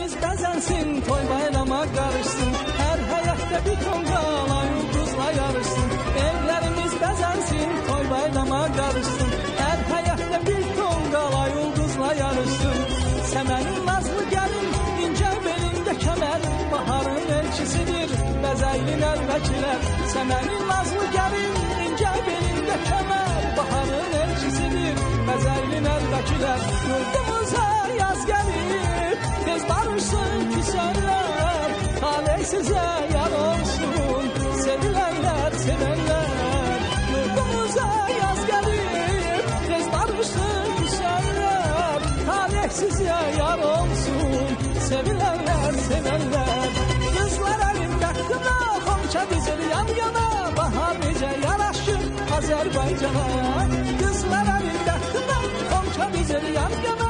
Evlerimiz bəzənsin, toy bayrama qarışsın. Hər həyətdə bir tonqala ulduzla yarışsın. Evlerimiz bəzənsin, toy bayrama qarışsın. Hər həyətdə bir tonqala ulduzla yarışsın. Səmənin nazlı gəlin, incə belində kəmər, baharın elçisidir, bəzəyli nəlvəkilər. Səmənin nazlı gəlin, incə belində kəmər, baharın elçisidir, bəzəyli nəlvəkilər. Yurdumuza yaz gəlir, tez barışsın küsənlər, taley sizə yar olsun, sevilərlər, sevənlər. Yurdumuza yaz gəlir, tez barışsın küsənlər, taley sizə yar olsun, sevilərlər, sevənlər. Qızlar əlində qına, xonça dizil yan yana, bahar necə yaraşır Azərbaycana. Qızlar əlində qına, xonça dizil yan yana,